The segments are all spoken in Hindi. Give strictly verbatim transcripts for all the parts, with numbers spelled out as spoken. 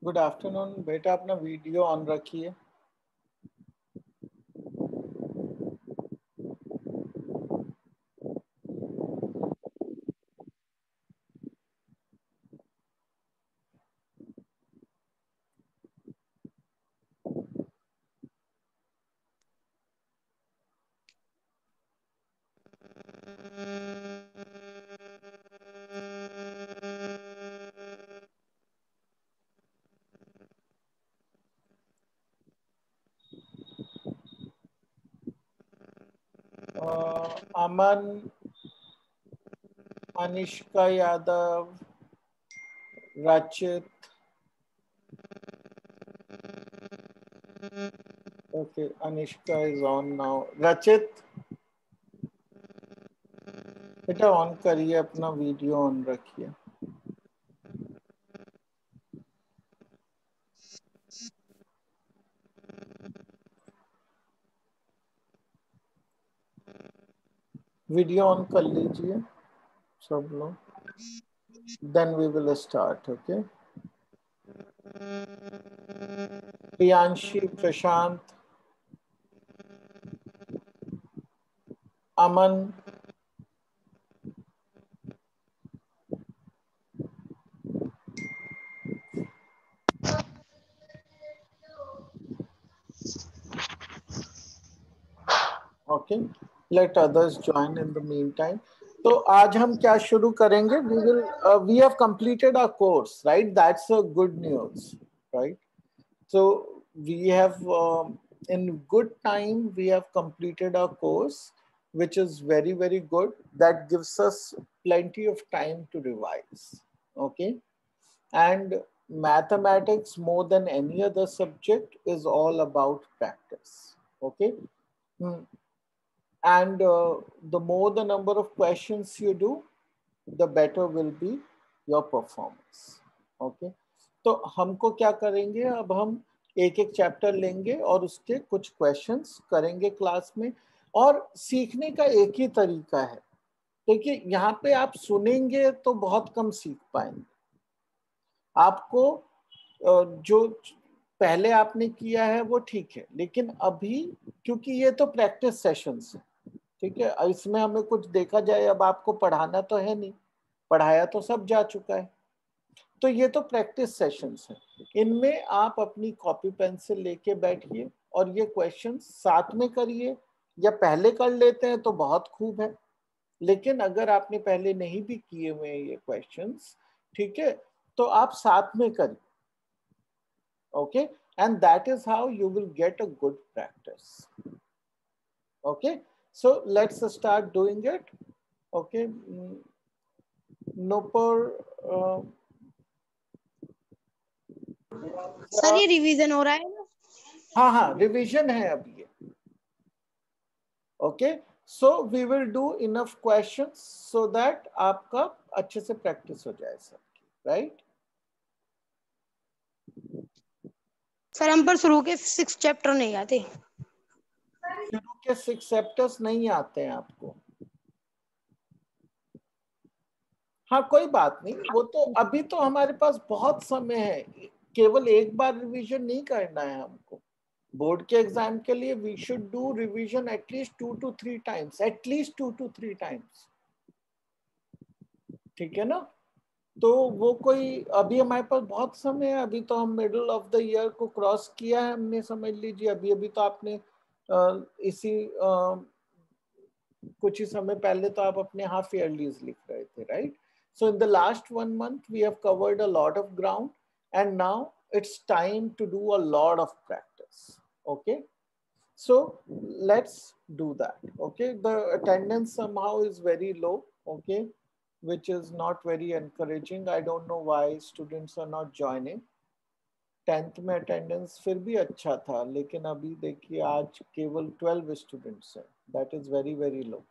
गुड आफ्टरनून बेटा, अपना वीडियो ऑन रखिए। अ, अमन, Anishka Yadav, Rachit. Okay, Anishka is on now. Rachit बेटा ऑन करिए, अपना वीडियो ऑन रखिए। वीडियो ऑन कर लीजिए सब लोग, then we will start. Okay, Priyanshi, Prashant, Aman, okay, let others join in the mean time. तो आज हम क्या शुरू करेंगे? We will we have completed our course, right? That's a good news, right? So we have, um, in good time, we have completed our course, which is very, very good. That gives us plenty of time to revise. Okay. And mathematics, more than any other subject, is all about practice. Okay. Hmm. And uh, the more the number of questions you do, the better will be your performance. Okay. तो हमको क्या करेंगे, अब हम एक एक चैप्टर लेंगे और उसके कुछ क्वेश्चंस करेंगे क्लास में। और सीखने का एक ही तरीका है। देखिए, यहाँ पे आप सुनेंगे तो बहुत कम सीख पाएंगे। आपको जो पहले आपने किया है वो ठीक है, लेकिन अभी क्योंकि ये तो प्रैक्टिस सेशंस है, ठीक है, इसमें हमें कुछ देखा जाए, अब आपको पढ़ाना तो है नहीं, पढ़ाया तो सब जा चुका है। तो ये तो प्रैक्टिस सेशंस है, इनमें आप अपनी कॉपी पेंसिल लेके बैठिए और ये क्वेश्चन साथ में करिए, या पहले कर लेते हैं तो बहुत खूब है, लेकिन अगर आपने पहले नहीं भी किए हुए हैं ये क्वेश्चंस, ठीक है, तो आप साथ में करिए। Okay, and that is how you will get a good practice. Okay, so let's start doing it. Okay, नोपर, सर ये रिवीजन हो रहा है ना? हाँ हाँ, रिवीजन है अब ये। Okay, so we will do enough questions so that आपका अच्छे से प्रैक्टिस हो जाए सबकी, राइट? सर हम पर शुरू के सिक्स चैप्टर नहीं आते। शुरू के सिक्स चैप्टर्स नहीं आते हैं आपको? हाँ, कोई बात नहीं, वो तो अभी तो हमारे पास बहुत समय है, केवल एक बार रिवीजन नहीं करना है हमको। बोर्ड के एग्जाम के लिए we should do revision at least two two three times, at least two two three times, ठीक है ना? तो वो कोई, अभी हमारे पास बहुत समय है, अभी तो हम मिडिल ऑफ द ईयर को क्रॉस किया है हमने, समझ लीजिए। अभी अभी तो आपने आ, इसी आ, कुछ ही समय पहले तो आप अपने हाफ ईयरलीज लिख रहे थे, right? So in the last one month, we have covered a lot of ground, and now it's time to do a lot of practice. Okay, so let's do that. Okay, the attendance somehow is very low. Okay, which is not very encouraging. I don't know why students are not joining. Tenth में अटेंडेंस फिर भी अच्छा था, लेकिन अभी देखिए आज केवल ट्वेल्व स्टूडेंट्स हैं। That is very very low.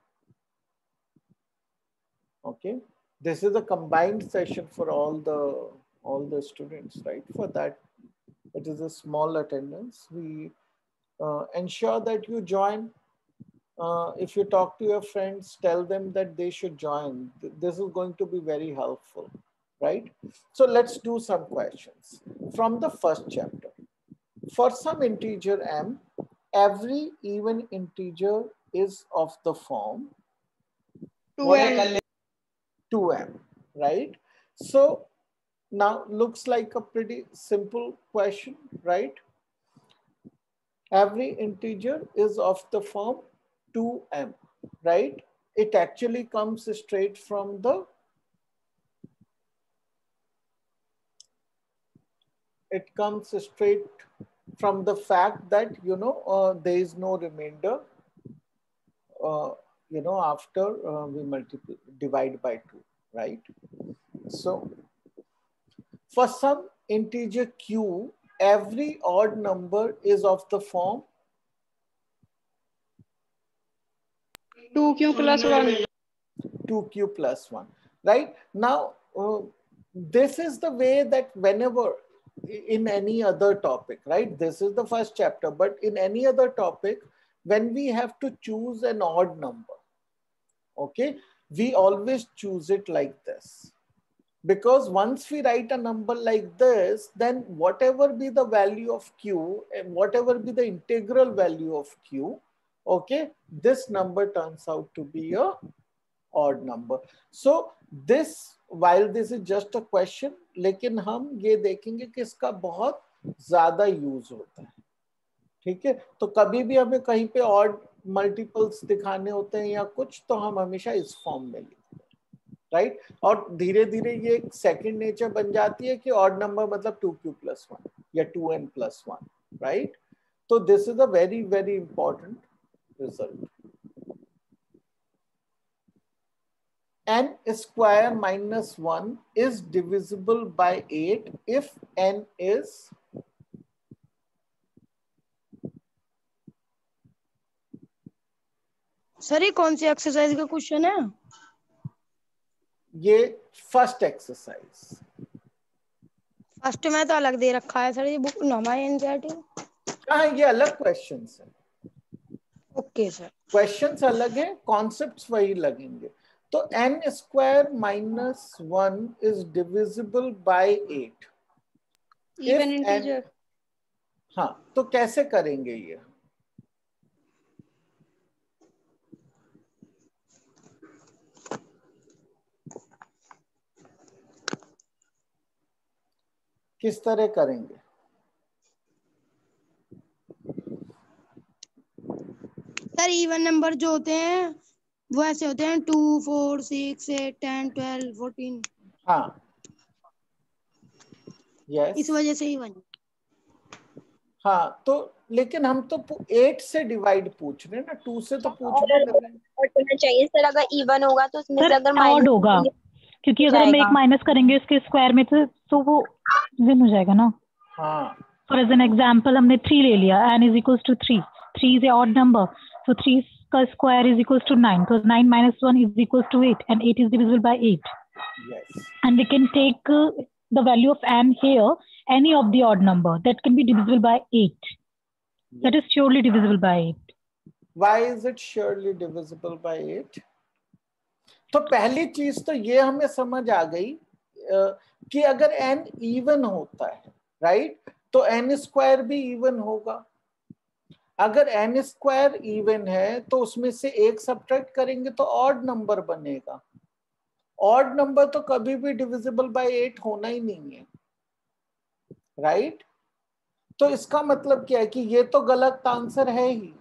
Okay, this is a combined session for all the all the students, right? For that, it is a small attendance. We uh, ensure that you join. Uh, if you talk to your friends, tell them that they should join. This is going to be very helpful. right? So let's do some questions from the first chapter. For some integer m, every even integer is of the form two m. two m, right? So now looks like a pretty simple question, right? Every integer is of the form two m, right? It actually comes straight from the it comes straight from the fact that, you know, uh, there is no remainder, uh, you know, after uh, we multiply, divide by two, right? So for some integer q, every odd number is of the form two q plus one. two q plus one, right? Now, uh, this is the way that whenever in any other topic, right? This is the first chapter, but in any other topic, when we have to choose an odd number, okay, we always choose it like this. Because once we write a number like this, then whatever be the value of q and whatever be the integral value of q, okay, this number turns out to be a odd number. So this, while this is just a question, लेकिन हम ये देखेंगे कि इसका बहुत ज्यादा यूज होता है, ठीक है? तो कभी भी हमें कहीं पे ऑड मल्टीपल्स दिखाने होते हैं या कुछ, तो हम हमेशा इस फॉर्म में लिखते हैं, राइट? और धीरे धीरे ये एक सेकंड नेचर बन जाती है कि ऑड नंबर मतलब टू क्यू प्लस वन या two N plus one, right? तो this is a very very important result. N square minus one is divisible by eight if n is sir ये कौन सी एक्सरसाइज का क्वेश्चन है? ये फर्स्ट एक्सरसाइज. फर्स्ट में तो अलग दे रखा है सर, ये बुक ना हमारे एनसीईआरटी. कहाँ ये अलग क्वेश्चंस है? Okay sir. क्वेश्चंस अलग है, कॉन्सेप्ट्स वही लगेंगे. तो n square minus one is divisible by eight even integer. हाँ, तो कैसे करेंगे ये? किस तरह करेंगे? सर इवन नंबर जो होते हैं वो ऐसे होते हैं two four six eight ten twelve fourteen. हाँ, यस, इस वजह से इवन. हाँ, तो लेकिन हम तो एट से डिवाइड पूछ रहे हैं ना, टू से तो पूछ नहीं कर रहे हैं. होना चाहिए सर, अगर इवन होगा तो उसमें से अगर माइनस होगा, क्योंकि अगर हम एक माइनस करेंगे इसके स्क्वायर में तो तो वो विन हो जाएगा ना. हाँ, फॉर एज एन एग्जांपल हमने थ्री ले लिया, n is equals to three. Three is a odd number, so three का square is equals to nine, तो nine minus one is equals to eight and eight is divisible by eight. yes, and we can take uh, the value of n here, any of the odd number that can be divisible by eight. That is surely divisible by eight. why is it surely divisible by eight? तो पहली चीज तो ये हमें समझ आ गई कि अगर n इवन होता है, राइट, तो n स्क्वायर भी इवन होगा. अगर n स्क्वायर इवन है तो उसमें से एक सब्ट्रैक्ट करेंगे तो ऑड नंबर बनेगा. ऑड नंबर तो कभी भी डिविजिबल बाय एट होना ही नहीं है, राइट? तो इसका मतलब क्या है कि ये तो गलत आंसर है ही,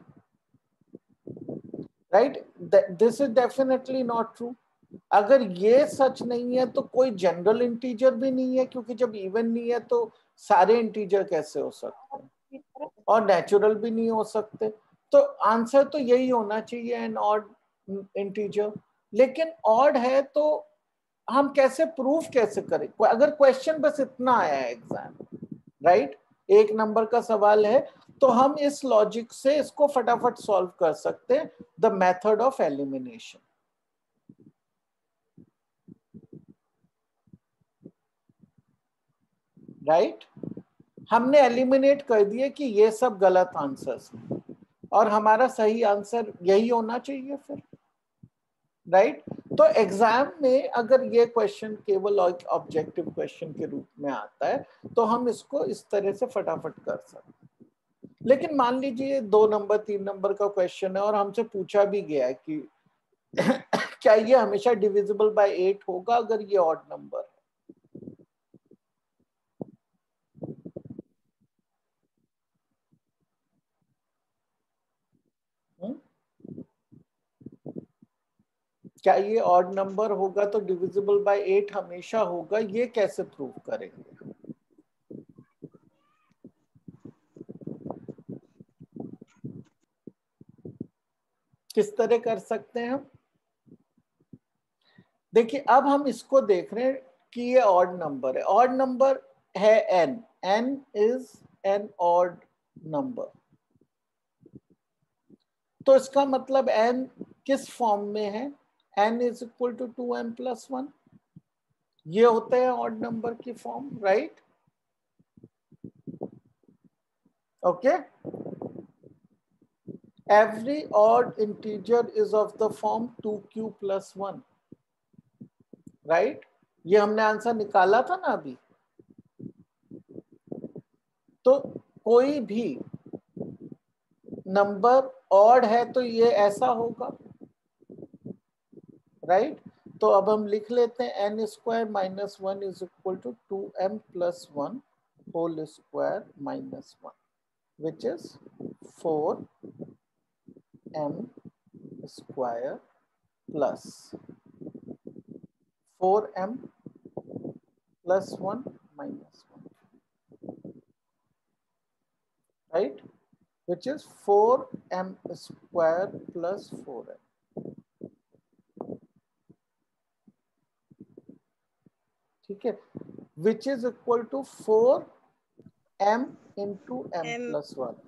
right? This is definitely not true. अगर ये सच नहीं है तो कोई जनरल इंटीजर भी नहीं है, क्योंकि जब इवन नहीं है तो सारे इंटीजर कैसे हो सकते हैं, और नेचुरल भी नहीं हो सकते. तो आंसर तो यही होना चाहिए, एन ऑड इंटीजर. लेकिन ऑड है तो हम कैसे प्रूफ कैसे करें? अगर क्वेश्चन बस इतना आया है एग्जाम, राइट, एक नंबर का सवाल है, तो हम इस लॉजिक से इसको फटाफट सॉल्व कर सकते हैं, the method of elimination, right? हमने एलिमिनेट कर दिए कि ये सब गलत आंसर्स हैं और हमारा सही आंसर यही होना चाहिए फिर, राइट? तो एग्जाम में अगर ये क्वेश्चन केवल ऑब्जेक्टिव क्वेश्चन के रूप में आता है तो हम इसको इस तरह से फटाफट कर सकते हैं। लेकिन मान लीजिए दो नंबर तीन नंबर का क्वेश्चन है और हमसे पूछा भी गया है कि क्या ये हमेशा डिविजिबल बाय एट होगा अगर ये ऑड नंबर है। क्या ये ऑड नंबर होगा तो डिविजिबल बाय एट हमेशा होगा, ये कैसे प्रूव करेंगे? किस तरह कर सकते हैं हम? देखिए अब हम इसको देख रहे हैं कि ये ऑड नंबर है, ऑड नंबर है n, n is an odd number, तो इसका मतलब n किस फॉर्म में है? n is equal to two M plus one, ये होते हैं ऑड नंबर की form, right? Okay, every odd integer is of the form two Q plus one, right? ये हमने आंसर निकाला था ना अभी। तो कोई भी नंबर ऑड है तो ये ऐसा होगा, राइट? तो अब हम लिख लेते हैं N square minus one is equal to two M plus one whole square minus one, which is four M square plus four M plus one minus one, right? which is four M square plus four M, ठीक है, which is equal to four M into m plus one,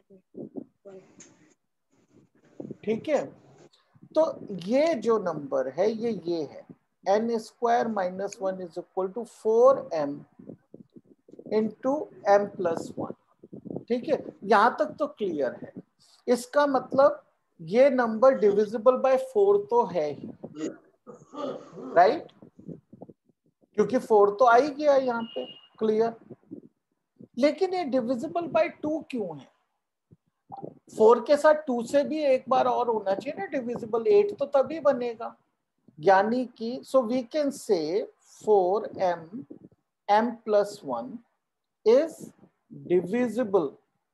ठीक है? तो ये जो नंबर है ये ये है n square minus one is equal to four m into m plus one, ठीक है? यहां तक तो क्लियर है। इसका मतलब ये नंबर डिविजिबल बाय फोर तो है ही, राइट? क्योंकि फोर तो आ ही गया यहाँ पे, क्लियर। लेकिन ये डिविजिबल बाय टू क्यों है? फोर के साथ टू से भी एक बार और होना चाहिए ना डिविजिबल, एट तो तभी बनेगा। यानी कि so we can say four m m plus one is divisible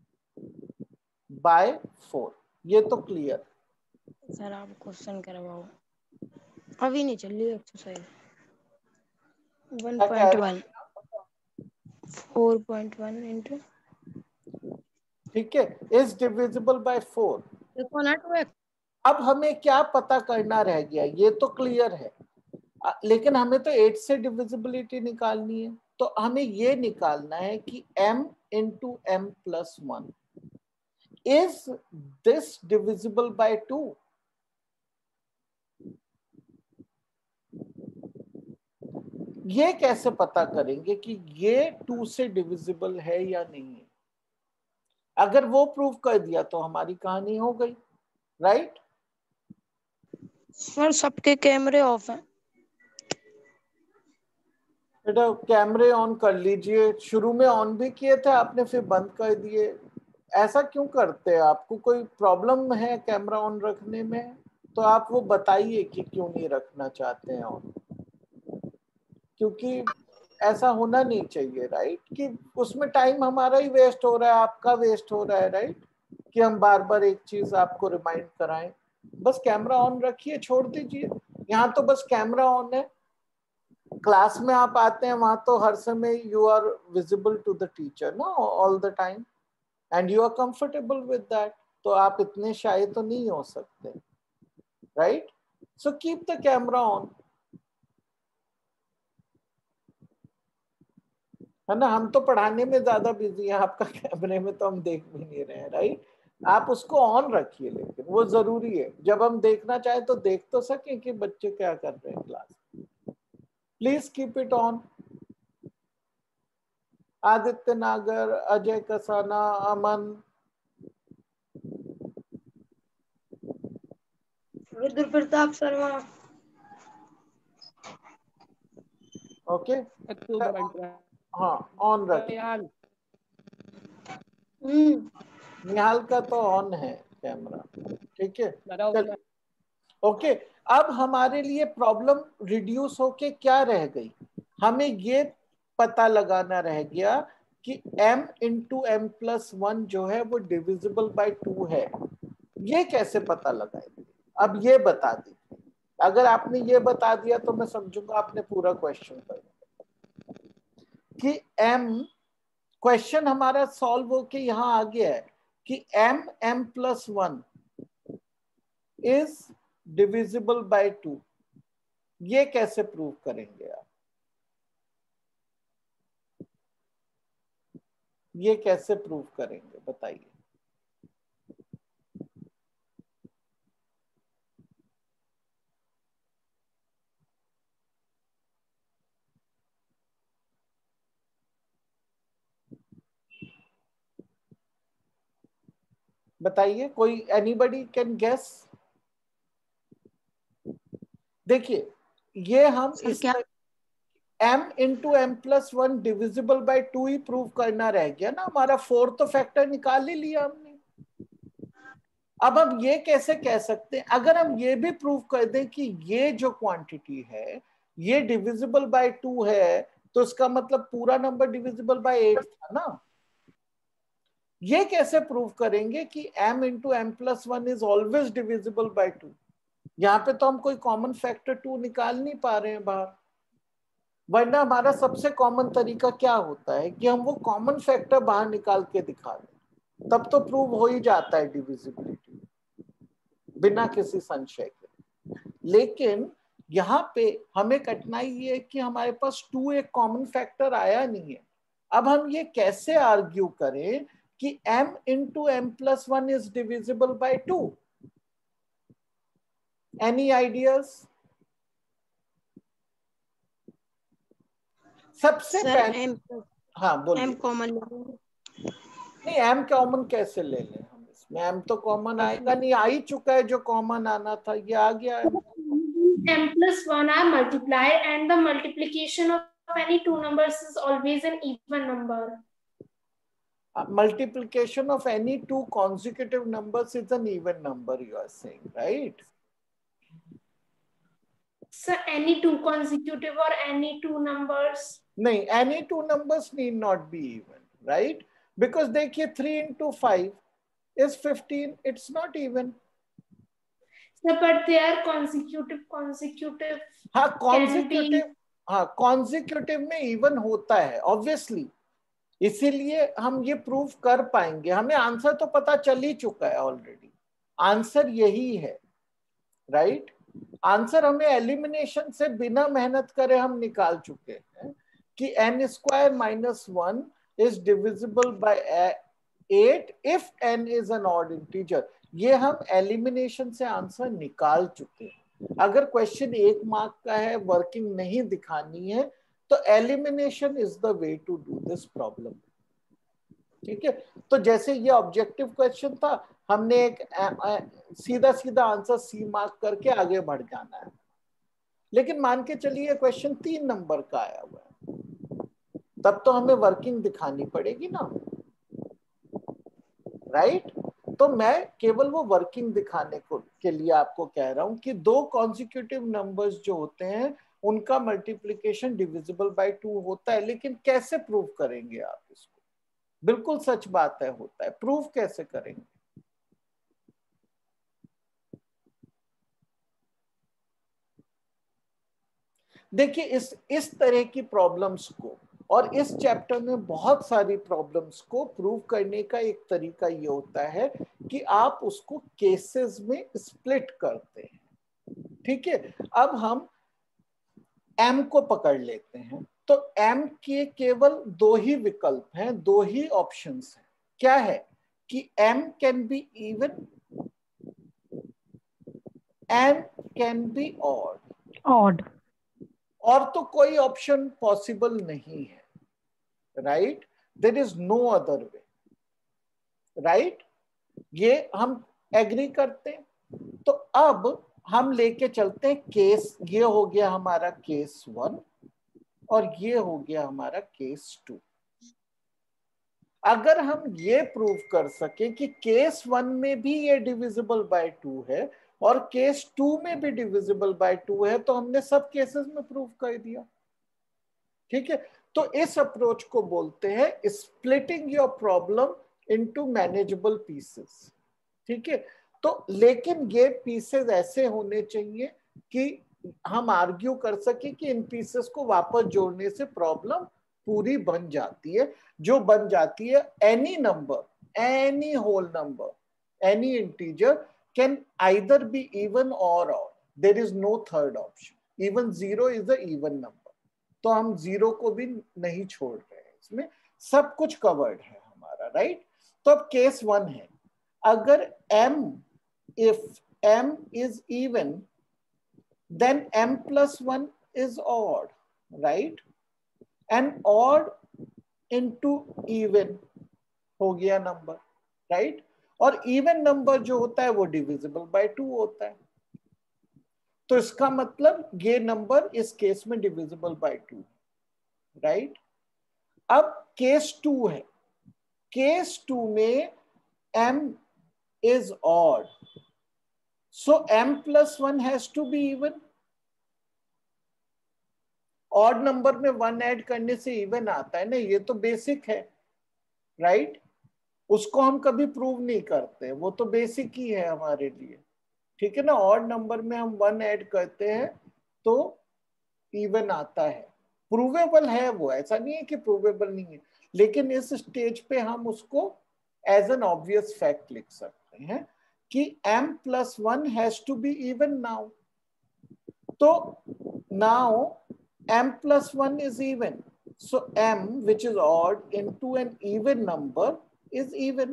by four, ये तो क्लियर। सर आप क्वेश्चन करवाओ, अभी नहीं चल रही exercise. One point one four point one into, ठीक है, इज डिविजिबल बाय फोर। देखो ना टू एक्स। अब हमें क्या पता करना रह गया? ये तो क्लियर है, लेकिन हमें तो एट से डिविजिबिलिटी निकालनी है। तो हमें ये निकालना है कि m into m plus one is this divisible by two. ये कैसे पता करेंगे कि ये टू से डिविजिबल है या नहीं है? अगर वो प्रूव कर दिया तो हमारी कहानी हो गई, राइट? सर सबके कैमरे ऑफ हैं। बेटा कैमरे ऑन कर लीजिए, शुरू में ऑन भी किए थे आपने फिर बंद कर दिए, ऐसा क्यों करते हैं? आपको कोई प्रॉब्लम है कैमरा ऑन रखने में? तो आप वो बताइए कि क्यों नहीं रखना चाहते हैं ऑन, क्योंकि ऐसा होना नहीं चाहिए, राइट? कि उसमें टाइम हमारा ही वेस्ट हो रहा है, आपका वेस्ट हो रहा है, राइट? कि हम बार बार एक चीज आपको रिमाइंड कराएं। बस कैमरा ऑन रखिए, छोड़ दीजिए। यहाँ तो बस कैमरा ऑन है, क्लास में आप आते हैं वहां तो हर समय you are visible to the teacher ना, all the time, and you are comfortable with that. तो आप इतने शाय तो नहीं हो सकते, right? So keep the camera on, है ना? हम तो पढ़ाने में ज्यादा बिजी हैं, आपका कैमरे में तो हम देख भी नहीं रहे हैं, राइट? आप उसको ऑन रखिए, लेकिन वो जरूरी है। जब हम देखना चाहें तो देख तो सके कि बच्चे क्या कर रहे हैं क्लास में। Please keep it on. Aditya Nagar, Ajay Kasana, Aman, Rudra Pratap Sharma, okay October हाँ ऑन रख। यार निहाल का तो ऑन है कैमरा, ठीक है बताओ चल। ओके अब हमारे लिए प्रॉब्लम रिड्यूस होके क्या रह गई, हमें ये पता लगाना रह गया कि m into m plus one जो है वो डिविजिबल बाय टू है। ये कैसे पता लगाएंगे, अब ये बता दीजिए। अगर आपने ये बता दिया तो मैं समझूंगा आपने पूरा क्वेश्चन कर दिया कि m, क्वेश्चन हमारा सॉल्व होके यहां आ गया है कि m m plus one is divisible by two. ये कैसे प्रूव करेंगे आप, ये कैसे प्रूव करेंगे बताइए। बताइए कोई, एनीबडी कैन गेस। देखिए ये हम सर इस क्या m into m plus one divisible by two ही प्रूव करना रह गया ना, हमारा फोर्थ फैक्टर निकाल ही लिया हमने। अब हम ये कैसे कह सकते हैं, अगर हम ये भी प्रूव कर दें कि ये जो क्वांटिटी है ये डिविजिबल बाय टू है, तो इसका मतलब पूरा नंबर डिविजिबल बाय एट था ना। ये कैसे प्रूव करेंगे कि m into m plus one is always divisible by two. यहाँ पे तो हम कोई कॉमन फैक्टर टू निकाल नहीं पा रहे हैं बाहर, वरना हमारा सबसे कॉमन तरीका क्या होता है कि हम वो कॉमन फैक्टर बाहर निकाल के दिखा दें, तब तो प्रूव हो ही जाता है डिविजिबिलिटी बिना किसी संशय के। लेकिन यहाँ पे हमें कठिनाई ये है कि हमारे पास टू एक कॉमन फैक्टर आया नहीं है। अब हम ये कैसे आर्ग्यू करें कि m into m plus one is divisible by two. Any ideas? सबसे सर पहले एम हाँ बोलिए। एम कॉमन नहीं m कॉमन कैसे ले लें हम, इसमें m तो कॉमन आएगा नहीं, आ ही चुका है जो कॉमन आना था, ये आ गया है। m plus one are multiplied and the multiplication of any two numbers is always an even number. Uh, multiplication of any two consecutive numbers is an even number, you are saying, right? So any two consecutive or any two numbers? नहीं, any two numbers need not be even, right? Because देखिए three into five is fifteen, it's not even. So, but they are consecutive, consecutive. हाँ consecutive, हाँ consecutive में even होता है obviously, इसीलिए हम ये प्रूव कर पाएंगे। हमें आंसर तो पता चल ही चुका है ऑलरेडी, आंसर यही है, राइट? आंसर हमें एलिमिनेशन से बिना मेहनत करे हम निकाल चुके हैं कि n square minus one is divisible by eight if n is an odd integer. ये हम एलिमिनेशन से आंसर निकाल चुके हैं। अगर क्वेश्चन एक मार्क का है, वर्किंग नहीं दिखानी है, तो elimination is the way to do this problem, ठीक है? तो जैसे ये ऑब्जेक्टिव क्वेश्चन था, हमने एक आ, आ, सीधा सीधा आंसर सी मार्क करके आगे बढ़ जाना है। लेकिन मान के चलिए क्वेश्चन तीन नंबर का आया हुआ है, तब तो हमें वर्किंग दिखानी पड़ेगी ना, राइट? तो मैं केवल वो वर्किंग दिखाने को के लिए आपको कह रहा हूं कि दो कॉन्जिक्यूटिव नंबर्स जो होते हैं उनका मल्टीप्लिकेशन डिविजिबल बाय टू होता है। लेकिन कैसे प्रूव करेंगे आप इसको? बिल्कुल सच बात है, होता है। प्रूफ कैसे करेंगे? देखिए इस इस तरह की प्रॉब्लम्स को, और इस चैप्टर में बहुत सारी प्रॉब्लम्स को प्रूव करने का एक तरीका ये होता है कि आप उसको केसेस में स्प्लिट करते हैं, ठीक है? अब हम m को पकड़ लेते हैं, तो m के केवल दो ही विकल्प हैं, दो ही ऑप्शंस हैं। क्या है कि m can be even and can be odd. Odd और तो कोई ऑप्शन पॉसिबल नहीं है, right? There is no other way, right? ये हम एग्री करते हैं। तो अब हम लेके चलते हैं केस, ये हो गया हमारा केस वन, और ये हो गया हमारा केस टू। अगर हम ये प्रूव कर सके कि केस वन में भी ये डिविजिबल बाय टू है और केस टू में भी डिविजिबल बाय टू है, तो हमने सब केसेस में प्रूव कर दिया। ठीक है, तो इस अप्रोच को बोलते हैं splitting your problem into manageable pieces. ठीक है, तो लेकिन ये पीसेस ऐसे होने चाहिए कि हम आर्ग्यू कर सके कि इन पीसेस को वापस जोड़ने से प्रॉब्लम पूरी बन जाती है, जो बन जाती है any number, any whole number, any integer can either be even और odd, there is no third option. Even zero is a even number, तो हम जीरो को भी नहीं छोड़ रहे हैं, इसमें सब कुछ कवर्ड है हमारा, राइट। तो अब केस वन है, अगर m if m is even then m plus one is odd, right, and odd into even हो गया नंबर, राइट, और इवन नंबर जो होता है वो डिविजिबल बाय टू होता है, तो इसका मतलब ये नंबर इस केस में डिविजिबल बाय टू, राइट। अब केस टू है, केस टू में m is odd, so m plus one has to be even. Odd number में वन ऐड करने से इवन आता है ना, ये तो बेसिक है, राइट right? उसको हम कभी प्रूव नहीं करते, वो तो बेसिक ही है हमारे लिए। ठीक है ना, ऑड नंबर में हम वन ऐड करते हैं तो इवन आता है, प्रूवेबल है वो, ऐसा नहीं है कि प्रूवेबल नहीं है, लेकिन इस स्टेज पे हम उसको एज एन ऑब्वियस फैक्ट लिख सकते हैं कि m plus one has to be even now. तो now m plus one is even, so m which is odd into an even number is even,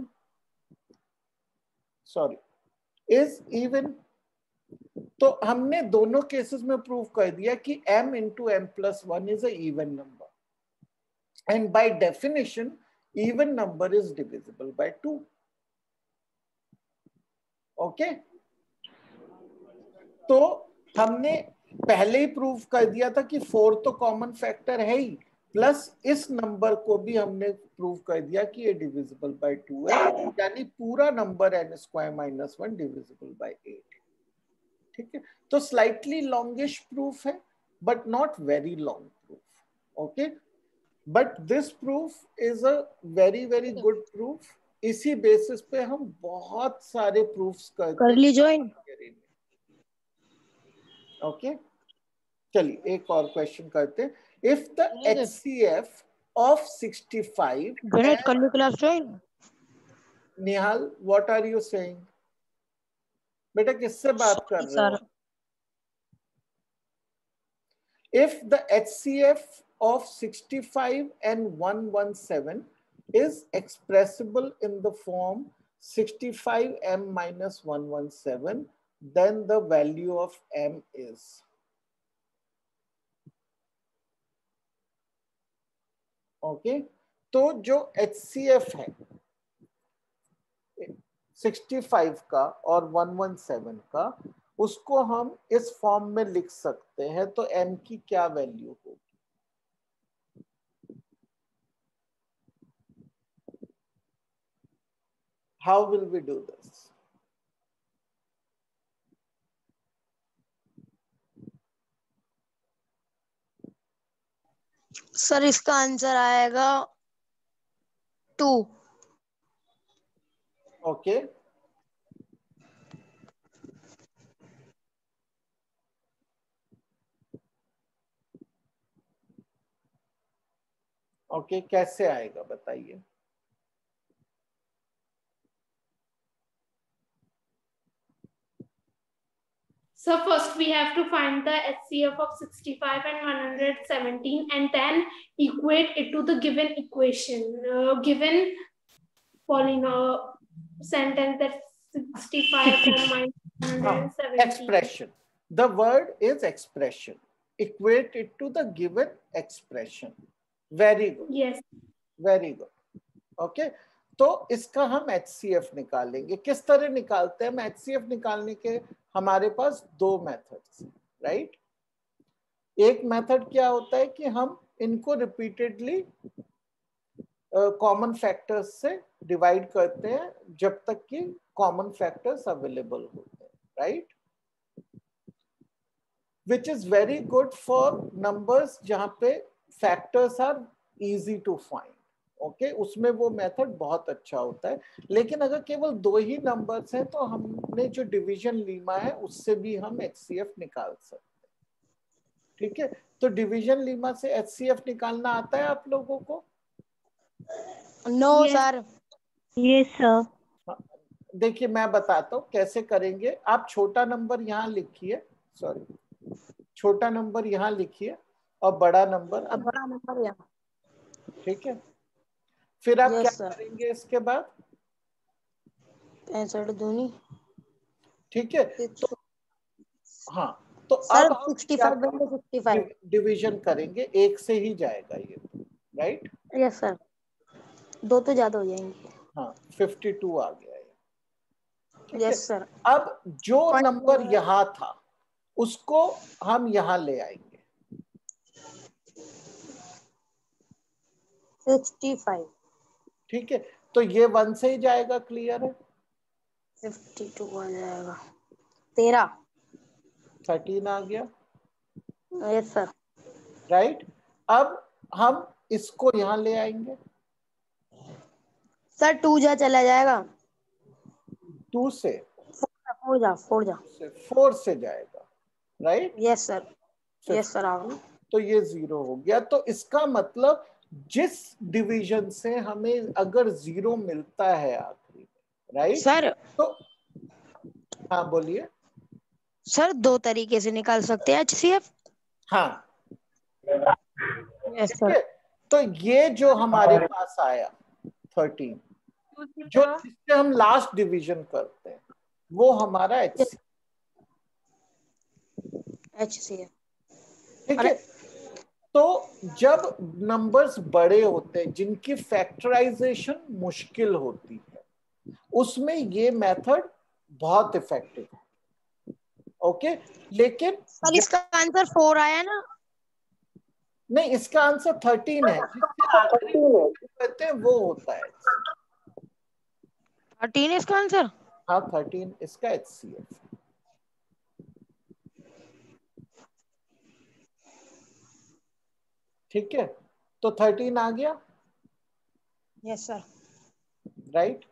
sorry, is even. तो हमने दोनों केसेस में प्रूव कर दिया कि m into m plus one is a even number, and by definition even number is divisible by two. Okay okay? तो हमने पहले ही प्रूव कर दिया था कि फोर तो कॉमन फैक्टर है ही, प्लस इस नंबर को भी हमने प्रूव कर दिया कि ये डिविजिबल बाय टू है, यानी पूरा number n square minus one divisible by eight. ठीक है, तो स्लाइटली लॉन्गिश प्रूफ है but not very long proof, okay, but this proof is a very very good proof. इसी बेसिस पे हम बहुत सारे प्रूफ्स करते कर ली ज्वाइन। ओके, चलिए एक और क्वेश्चन करते हैं। If the HCF of sixty five, गणित कर ली class join. Nihal what are you saying? बेटा किससे बात कर रहे हो? If the H C F of sixty-five and one hundred seventeen is expressible in the form sixty-five m minus one hundred seventeen, then the value of m is. Okay, तो जो H C F है सिक्सटी फाइव का और वन वन सेवन का, उसको हम इस फॉर्म में लिख सकते हैं, तो m की क्या वैल्यू होगी? How will we do this? Sir इसका आंसर आएगा टू। ओके, ओके, कैसे आएगा बताइए? So first we have to find the H C F of sixty-five and one hundred seventeen and then equate it to the given equation, uh, given polynomial sentence that sixty-five minus one hundred seventeen. Expression. The word is expression. Equate it to the given expression. Very good. Yes. Very good. Okay. तो इसका हम H C F निकालेंगे। किस तरह निकालते हैं हम H C F निकालने के? हमारे पास दो मेथड्स हैं, राइट। एक मेथड क्या होता है कि हम इनको रिपीटेडली कॉमन फैक्टर्स से डिवाइड करते हैं जब तक कि कॉमन फैक्टर्स अवेलेबल होते हैं, right, which is very good for numbers जहां पे factors are easy to find. Okay, उसमें वो मेथड बहुत अच्छा होता है। लेकिन अगर केवल दो ही नंबर्स हैं तो हमने जो डिवीजन लीमा है उससे भी हम एचसीएफ निकाल सकते हैं। ठीक है, तो डिवीजन लीमा से एचसीएफ निकालना आता है आप लोगों को? No sir. Yes sir. देखिए मैं बताता हूँ कैसे करेंगे। आप छोटा नंबर यहाँ लिखिए, सॉरी छोटा नंबर यहाँ लिखिए और बड़ा नंबर, अब बड़ा नंबर यहाँ। ठीक है, फिर आप yes, क्या sir. करेंगे इसके बाद? पैंसठ दूनी, ठीक है, तो हाँ, तो सर अब हम क्या पैंसठ डिवीजन करेंगे? एक से ही जाएगा ये, राइट? यस सर, दो तो ज्यादा हो जाएंगे। हाँ, बावन आ गया ये। Yes sir. अब जो नंबर यहाँ था उसको हम यहाँ ले आएंगे, पैंसठ। ठीक है, तो ये वन से ही जाएगा, क्लियर है? बावन आ जाएगा, तेरह, थर्टीन आ गया, यस सर। राइट। अब हम इसको यहाँ ले आएंगे, सर टू जा चला जाएगा, टू से फोर जा फोर जा से फोर से जाएगा, right? Yes sir, yes sir आ गया। तो ये जीरो हो गया। तो इसका मतलब जिस डिवीजन से हमें अगर जीरो मिलता है आखिरी में, राइट सर, तो हाँ बोलिए। सर दो तरीके से निकाल सकते हैं एचसीएफ। हाँ, यस ठीक सर। है, तो ये जो हमारे पास आया थर्टीन, जो जिससे हम लास्ट डिवीजन करते हैं वो हमारा एचसीएफ, एचसीएफ, ठीक है। तो जब नंबर्स बड़े होते हैं जिनकी फैक्टराइजेशन मुश्किल होती है उसमें ये मेथड बहुत इफेक्टिव है। ओके, लेकिन सर इसका आंसर फोर आया ना? नहीं, इसका आंसर थर्टीन है, जिससे आखिरी कहते हैं वो होता है। थर्टीन है इसका आंसर? हाँ, थर्टीन इसका एचसीएफ। ठीक है, तो थर्टीन आ गया, यस सर। राइट।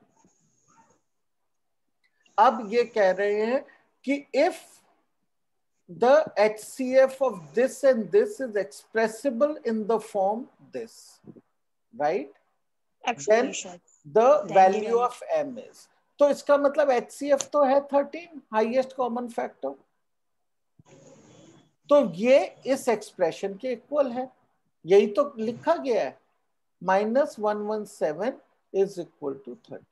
अब ये कह रहे हैं कि if the HCF of this and this is expressible in the form this, right, then the value of m is, तो इसका मतलब एचसीएफ तो है थर्टीन, हाईएस्ट कॉमन फैक्टर, तो ये इस एक्सप्रेशन के इक्वल है। यही तो लिखा गया है, minus one one seven is equal to thirty,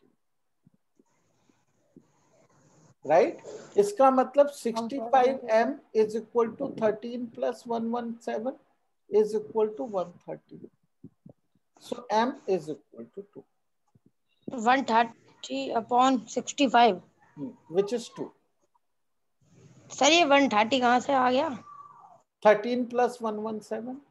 right. इसका मतलब sixty five m is equal to thirteen plus one one seven is equal to one thirty, so m is equal to two, one thirty upon sixty five, which is two. Sir ये वन थर्टी कहाँ से आ गया? Thirteen plus one one seven,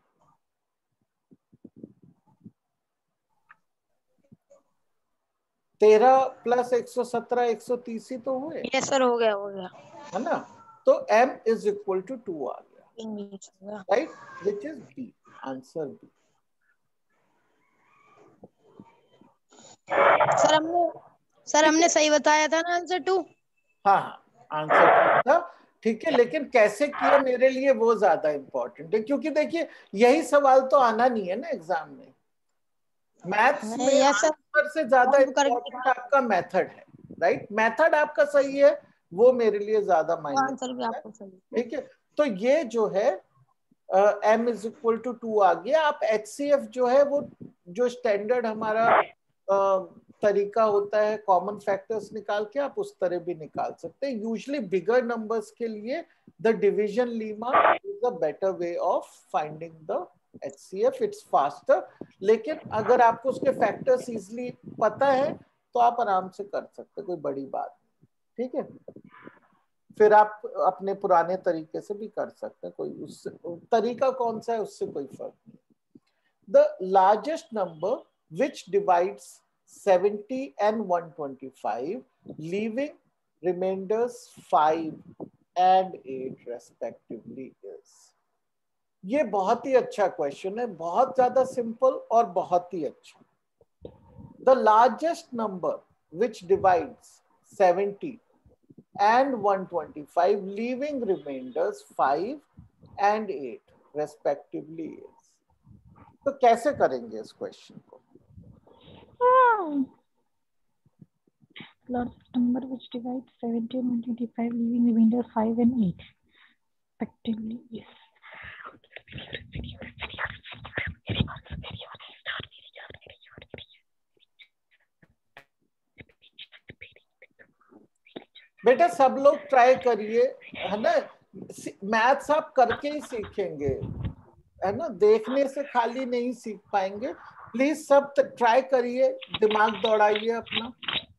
तेरह प्लस एक सौ सत्रह, एक सौ तीस ही तो हुए। यस सर, हो गया हो गया, है ना, तो m is equal to two आ गया, right, which is B, answer B. Sir हमने सर हमने सही बताया था ना आंसर टू? हाँ हाँ, आंसर था, ठीक है, लेकिन कैसे किया मेरे लिए वो ज्यादा इंपॉर्टेंट है, क्योंकि देखिए यही सवाल तो आना नहीं है ना एग्जाम में। मैथ्स में आंसर से ज्यादा इंपॉर्टेंट आपका मेथड है, राइट। मेथड आपका सही है, वो मेरे लिए ज्यादा मायने रखता है, ठीक है। तो ये जो है m is equal to two आ गया। आप एचसीएफ जो है वो जो स्टैंडर्ड हमारा uh, तरीका होता है कॉमन फैक्टर्स निकाल के, आप उस तरह भी निकाल सकते हैं। यूजुअली बिगर नंबर्स के लिए the division lemma is a better way of finding the HCF, it's faster. लेकिन अगर आपको उसके फैक्टर्स इजीली पता है तो आप आराम से कर सकते, कोई बड़ी बात नहीं, ठीक है। फिर आप अपने पुराने तरीके से भी कर सकते हैं, कोई उससे तरीका कौन सा है उससे कोई फर्क नहीं। The largest number which divides seventy and one twenty-five, leaving remainders five and eight respectively is. ये बहुत ही अच्छा क्वेश्चन है, बहुत ज्यादा सिंपल और बहुत ही अच्छा. The largest number which divides seventy and one twenty-five, leaving remainders five and eight respectively is. तो कैसे करेंगे इस क्वेश्चन को? Largest number which divides seventy and one twenty-five, leaving remainder five and eight respectively is. बेटा सब लोग ट्राई करिए, है ना, मैथ्स आप करके ही सीखेंगे, है ना, देखने से खाली नहीं सीख पाएंगे. प्लीज सब ट्राई करिए, दिमाग दौड़ाइए अपना.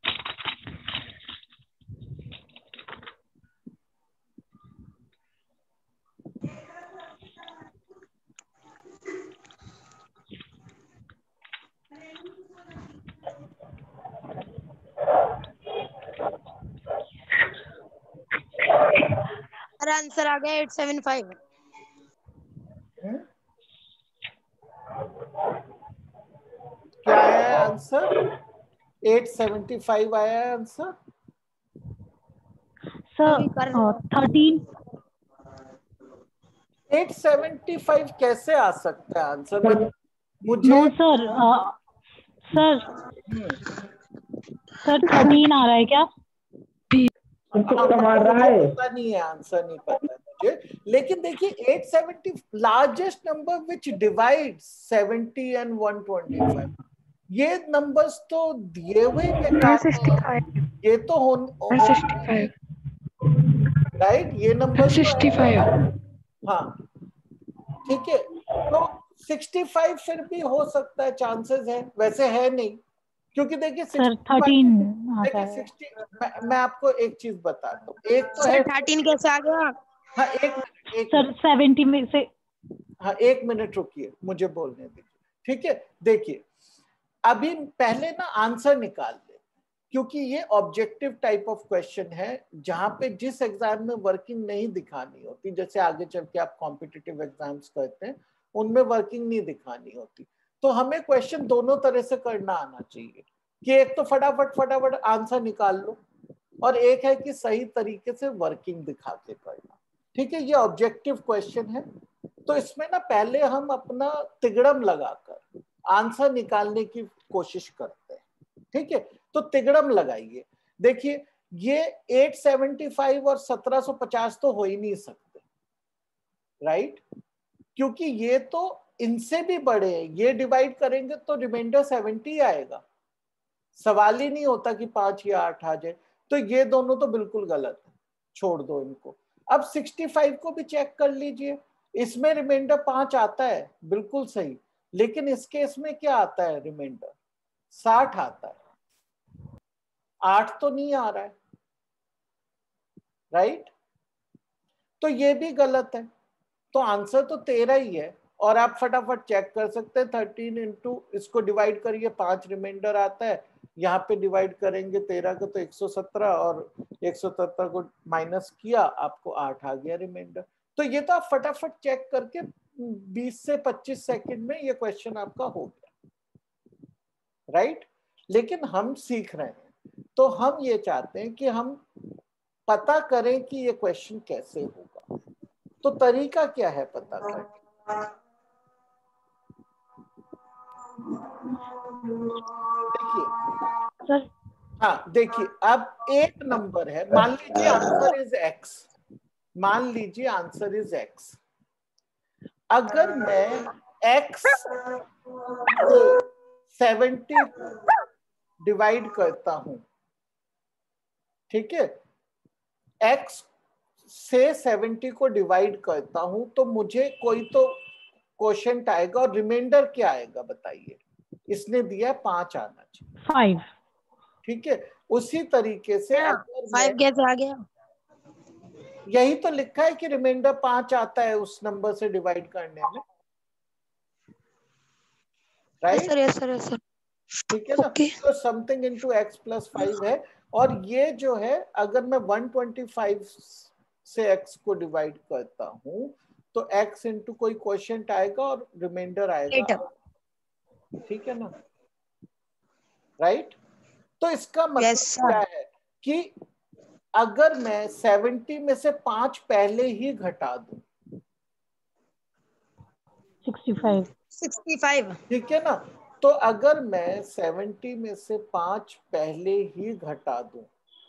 आंसर आ गया eight seventy-five. क्या है आंसर? eight seventy-five आया है answer. Sir thirteen. eight seventy-five कैसे आ सकता है आंसर? मुझे no sir, sir sir thirteen आ रहा है क्या? पता नहीं है, आंसर नहीं पता है मुझे. लेकिन देखिए eight seventy largest number which divides seventy and one twenty-five, ये नंबर्स तो दिए हुए ये तो हो राइट, ये नंबर sixty-five. हाँ ठीक है, तो sixty-five फिर भी हो सकता है, चांसेस है, वैसे है नहीं, क्योंकि देखिए सर thirteen आता देखिए है. sixty मैं, मैं आपको एक चीज बताता हूँ. एक तो है thirteen कैसे आ गया? हाँ एक एक सर seventy में से. हाँ एक मिनट रुकिए, मुझे बोलने दीजिए. ठीक है, देखिए अभी पहले ना आंसर निकाल ले, क्योंकि ये ऑब्जेक्टिव टाइप ऑफ क्वेश्चन है जहां पे जिस एग्जाम में वर्किंग नहीं दिखानी होती, जैसे आगे चल के आप कॉम्पिटिटिव एग्जाम्स करते हैं उनमें वर्किंग नहीं दिखानी होती, तो हमें क्वेश्चन दोनों तरह से करना आना चाहिए कि एक तो फटाफट फटाफट आंसर निकाल लो, और एक है कि सही तरीके से वर्किंग दिखा के करना. ठीक है, ये ऑब्जेक्टिव क्वेश्चन है, तो इसमें ना पहले हम अपना तिगड़म लगाकर आंसर निकालने की कोशिश करते हैं. ठीक है, तो तिगड़म लगाइए. देखिए ये eight seventy-five और seventeen fifty तो हो ही नहीं सकते, राइट, क्योंकि ये तो इनसे भी बड़े हैं. ये डिवाइड करेंगे तो रिमाइंडर seventy आएगा, सवाल ही नहीं होता कि पांच या आठ आ जाए. तो ये दोनों तो बिल्कुल गलत है, छोड़ दो इनको. अब sixty-five को भी चेक कर लीजिए, इसमें रिमाइंडर पांच आता है, बिल्कुल सही, लेकिन इस केस में क्या आता है, रिमाइंडर साठ आता है, आठ तो नहीं आ रहा है, राइट. तो ये भी गलत है, तो आंसर तो तेरह ही है. और आप फटाफट चेक कर सकते हैं, थर्टीन इंटू इसको डिवाइड करिए, पांच रिमाइंडर आता है, यहाँ पे डिवाइड करेंगे तेरह को तो एक सौ सत्रह, और एक सौ सत्तर को माइनस किया, आपको आठ आ गया रिमाइंडर. तो ये तो आप फटाफट चेक करके बीस से पच्चीस सेकंड में ये क्वेश्चन आपका हो गया, राइट. लेकिन हम सीख रहे हैं, तो हम ये चाहते हैं कि हम पता करें कि ये क्वेश्चन कैसे होगा. तो तरीका क्या है पता करने? देखिए, हाँ देखिए, अब एक नंबर है, मान लीजिए आंसर इज एक्स, मान लीजिए आंसर इज एक्स. अगर मैं x को seventy डिवाइड करता हूं, ठीक है, x से seventy को डिवाइड करता हूं, तो मुझे कोई तो क्वोशिएंट आएगा, और रिमाइंडर क्या आएगा बताइए. इसने दिया पांच आना चाहिए, five. ठीक है. उसी तरीके से अगर five कैसे आ गया? यही तो लिखा है कि रिमाइंडर पांच आता है उस नंबर से डिवाइड करने में, right? Yes sir, yes sir, yes sir. ठीक है ना? ओके। तो something into x plus five है, और ये जो है अगर मैं वन ट्वेंटी फाइव से x को डिवाइड करता हूं तो x इंटू कोई क्वेश्चन आएगा और रिमाइंडर आएगा, ठीक है ना? राइट? तो इसका मतलब यस सर। क्या है कि अगर मैं सेवेंटी में से पांच पहले ही घटा दूं, सिक्सटी फाइव, सिक्सटी फाइव, ठीक है ना? तो अगर मैं सेवेंटी में से पांच पहले ही घटा दूं,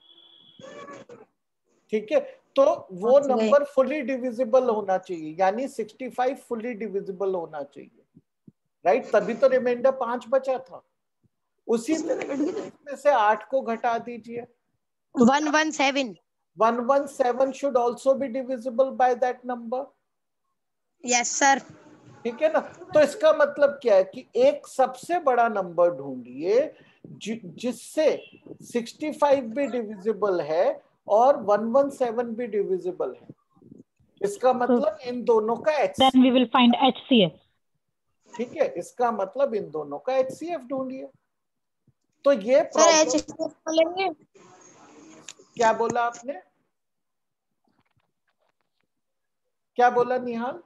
ठीक है, तो वो नंबर फुली डिविजिबल होना चाहिए, यानी सिक्सटी फाइव फुली डिविजिबल होना चाहिए, राइट? तभी तो रिमाइंडर पांच बचा था। उसी तरह इसमें से आठ को घटा दीजिए, one one seven, one one seven should also be divisible by that number, yes sir. ठीक है ना? तो इसका मतलब क्या है कि एक सबसे बड़ा नंबर ढूंढिए जि, जिससे सिक्सटी फाइव भी डिविजिबल है और वन वन सेवन भी डिविजिबल है। इसका मतलब so, इन दोनों का H, then we will find H C F, ठीक है? इसका मतलब इन दोनों का एच सी एफ ढूंढिए। तो ये sir H problem, C F लेंगे। क्या बोला आपने? क्या बोला निहाल?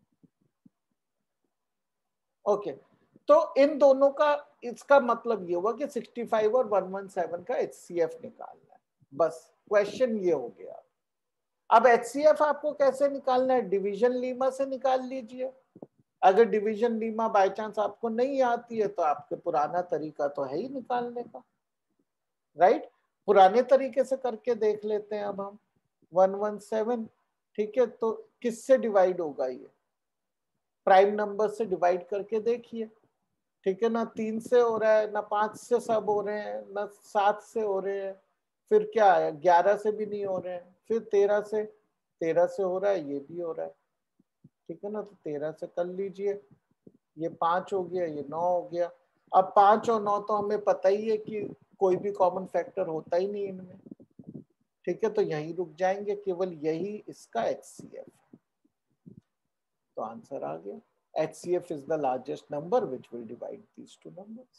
Okay okay. तो इन दोनों का, इसका मतलब ये हुआ कि सिक्सटी फाइव और वन वन सेवन का एच सी एफ निकालना है, बस क्वेश्चन ये हो गया। अब एच सी एफ आपको कैसे निकालना है? डिवीजन लीमा से निकाल लीजिए। अगर डिवीजन लीमा बाय चांस आपको नहीं आती है तो आपके पुराना तरीका तो है ही निकालने का, राइट? पुराने तरीके से करके देख लेते हैं अब हम। वन वन सेवन, ठीक है, तो किससे डिवाइड होगा? ये प्राइम नंबर से डिवाइड करके देखिए, ठीक है ना? तीन से हो रहा है ना, पांच से सब हो रहे हैं ना, सात से हो रहे हैं, फिर क्या है, ग्यारह से भी नहीं हो रहे हैं, फिर तेरह से, तेरह से हो रहा है, ये भी हो रहा है, ठीक है ना? तो तेरह से कर लीजिए, ये पांच हो गया, ये नौ हो गया। अब पांच और नौ तो हमें पता ही है कि कोई भी कॉमन फैक्टर होता ही नहीं इनमें, ठीक है? तो यहीं रुक जाएंगे, केवल यही इसका एच सी एफ, तो आंसर आ गया। H C F is the largest number which will divide these two numbers.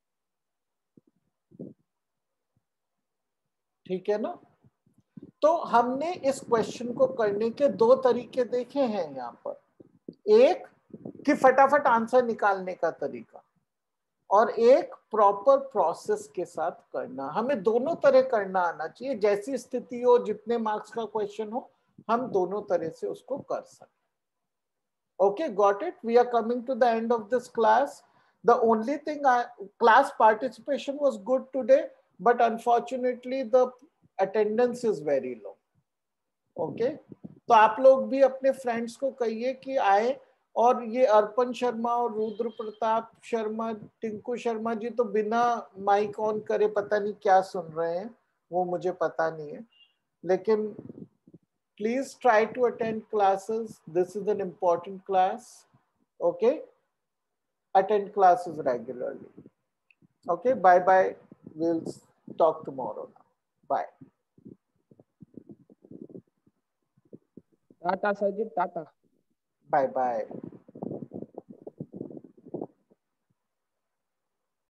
ठीक है ना? तो हमने इस क्वेश्चन को करने के दो तरीके देखे हैं यहाँ पर, एक कि फटाफट आंसर निकालने का तरीका, और एक प्रॉपर प्रोसेस के साथ करना। हमें दोनों तरह करना आना चाहिए, जैसी स्थिति हो, जितने मार्क्स का क्वेश्चन हो, हम दोनों तरह से उसको कर सकते। Okay, got it. We are coming to the end of this class. The only thing, I, class participation was good today, but unfortunately the attendance is very low. Okay, तो आप लोग भी अपने फ्रेंड्स को कहिए कि आए, और ये अर्पण शर्मा और रुद्र प्रताप शर्मा, टिंकू शर्मा जी तो बिना माइक ऑन करे पता नहीं क्या सुन रहे हैं, वो मुझे पता नहीं है, लेकिन please try to attend classes. This is an important class. Okay, attend classes regularly. Okay, bye bye. We'll talk tomorrow now. Bye. Tata Sajid, Tata. Bye bye.